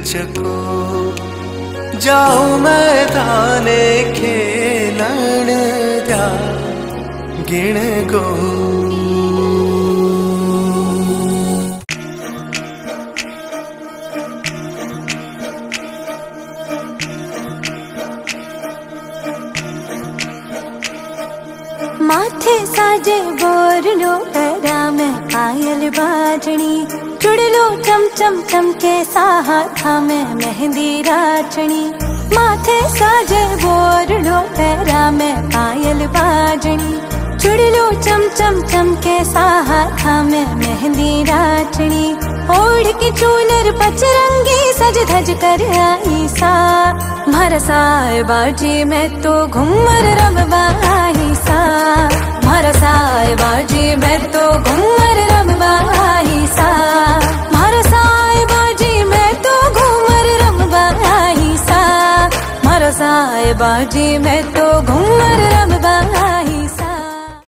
चको जाओ मैदाने खेलन द्या गिण गो। माथे साजे बोरलो पैरा में पायल बाजनी, चुड़लो चम चम चम के साहा में मेहंदी राचनी। माथे साजे बोरलो पैरा में पायल बाजनी, चुड़लो चम चम चम के साहा में मेहंदी राचनी। ओढ़ के चूनर पचरंगी सज धज कर आई सा, मारा साए बाजी में तो घूमर रमबा आई सा। मारा साए बाजी में तो घूमर रमबा आई सा। मारा साए बाजी में तो घूमर रमबा आई सा। मारा साए बाजी में तो घूमर रमबा